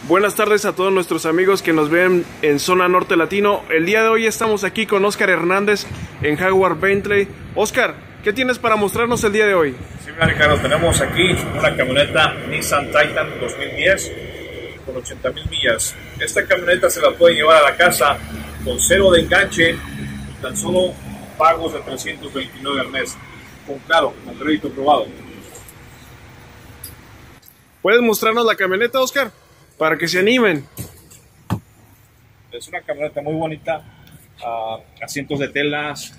Buenas tardes a todos nuestros amigos que nos ven en Zona Norte Latino. El día de hoy estamos aquí con Oscar Hernández en Jaguar Bentley. Oscar, ¿qué tienes para mostrarnos el día de hoy? Sí, mira, Ricardo, tenemos aquí una camioneta Nissan Titan 2010 con 80,000 millas. Esta camioneta se la puede llevar a la casa con cero de enganche y tan solo pagos de $329 al mes. Con crédito aprobado. ¿Puedes mostrarnos la camioneta, Oscar? Para que se animen. Es una camioneta muy bonita, asientos de telas,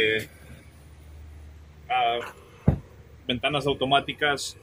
ventanas automáticas.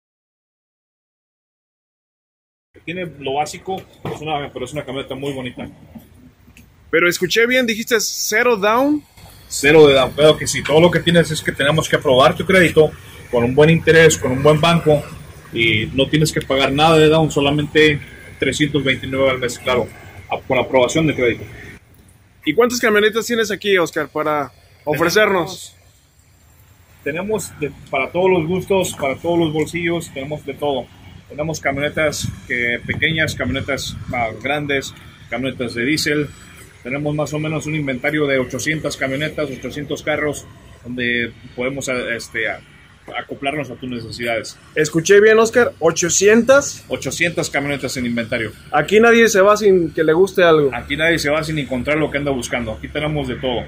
Tiene lo básico, pero es una camioneta muy bonita. Pero escuché bien, dijiste cero down. Cero de down, pero que si todo lo que tienes es que tenemos que aprobar tu crédito con un buen interés, con un buen banco, y no tienes que pagar nada de down, solamente $329 al mes, claro, por aprobación de crédito. ¿Y cuántas camionetas tienes aquí, Oscar, para ofrecernos? Tenemos para todos los gustos, para todos los bolsillos, tenemos de todo. Tenemos camionetas pequeñas, camionetas grandes, camionetas de diésel. Tenemos más o menos un inventario de 800 camionetas, 800 carros, donde podemos acoplarnos a tus necesidades. Escuché bien, Oscar, 800 camionetas en inventario. Aquí nadie se va sin que le guste algo. Aquí nadie se va sin encontrar lo que anda buscando. Aquí tenemos de todo.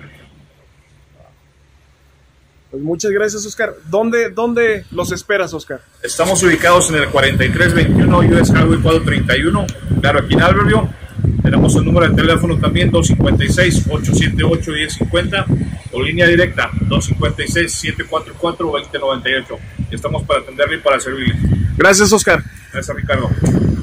Pues muchas gracias, Oscar. ¿Dónde los esperas, Oscar? Estamos ubicados en el 4321 US Highway 431, claro, aquí en Albertville. Tenemos un número de teléfono también, 256-878-1050, o línea directa, 256-744-2098. Estamos para atenderle y para servirle. Gracias, Oscar. Gracias, Ricardo.